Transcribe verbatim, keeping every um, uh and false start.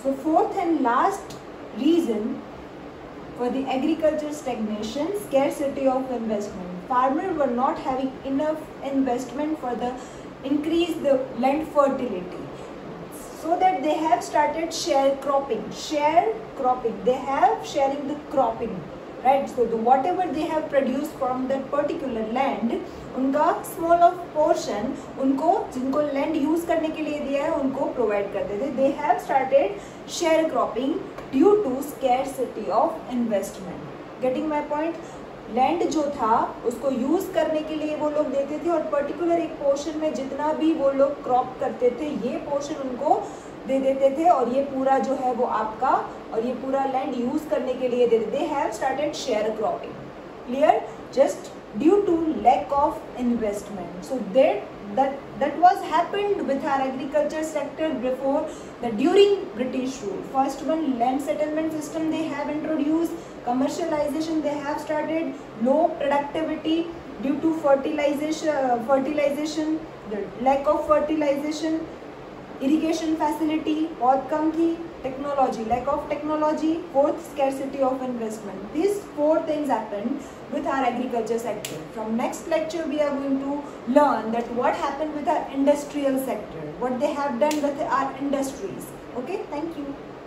So fourth and last reason for the agriculture stagnation, scarcity of investment. Farmers were not having enough investment for the increase the land fertility. So that they have started share cropping, share cropping. They have sharing the cropping, right? So the whatever they have produced from that particular land, उनका small of portion उनको जिनको land use करने के लिए दिया है उनको provide करते थे. They have started share cropping due to scarcity of investment. Getting my point? Land जो था उसको यूज़ करने के लिए वो लोग देते थे और पर्टिकुलर एक पोर्शन में जितना भी वो लोग क्रॉप करते थे ये पोर्शन उनको दे देते थे और ये पूरा जो है वो आपका और ये पूरा लैंड यूज़ करने के लिए देते. They have started share cropping. Clear? Just due to lack of investment. So that that that was happened with our agriculture sector before the during British rule. First one, land settlement system they have introduced, commercialization they have started, low productivity due to fertilization uh, fertilization the lack of fertilization, irrigation facility बहुत कम थी, technology lack of technology, fourth scarcity of investment. These four things happened with our agriculture sector. From next lecture we are going to learn that what happened with our industrial sector, what they have done with our industries. Okay, thank you.